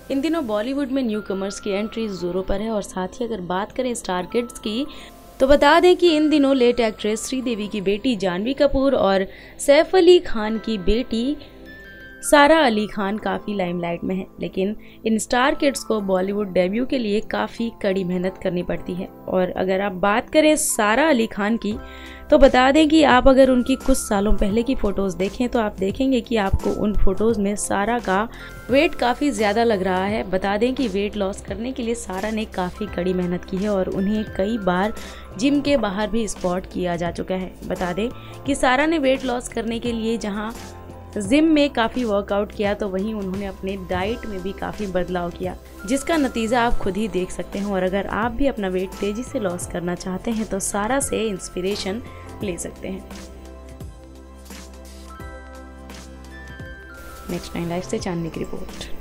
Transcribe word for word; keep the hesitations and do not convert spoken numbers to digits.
इन दिनों बॉलीवुड में new commerce की एंट्री जोरों पर है और साथ ही अगर बात करें स्टार किड्स की तो बता दें कि इन दिनों लेट एक्ट्रेस श्रीदेवी की बेटी जानवी कपूर और सैफ अली खान की बेटी सारा अली खान काफ़ी लाइमलाइट में है। लेकिन इन स्टार किड्स को बॉलीवुड डेब्यू के लिए काफ़ी कड़ी मेहनत करनी पड़ती है। और अगर आप बात करें सारा अली खान की तो बता दें कि आप अगर उनकी कुछ सालों पहले की फ़ोटोज़ देखें तो आप देखेंगे कि आपको उन फोटोज़ में सारा का वेट काफ़ी ज़्यादा लग रहा है। बता दें कि वेट लॉस करने के लिए सारा ने काफ़ी कड़ी मेहनत की है और उन्हें कई बार जिम के बाहर भी स्पॉट किया जा चुका है। बता दें कि सारा ने वेट लॉस करने के लिए जहां जिम में काफ़ी वर्कआउट किया तो वहीं उन्होंने अपने डाइट में भी काफ़ी बदलाव किया, जिसका नतीजा आप खुद ही देख सकते हैं। और अगर आप भी अपना वेट तेज़ी से लॉस करना चाहते हैं तो सारा से इंस्पिरेशन ले सकते हैं। नेक्स्ट नाइन लाइफ से चांदनी की रिपोर्ट।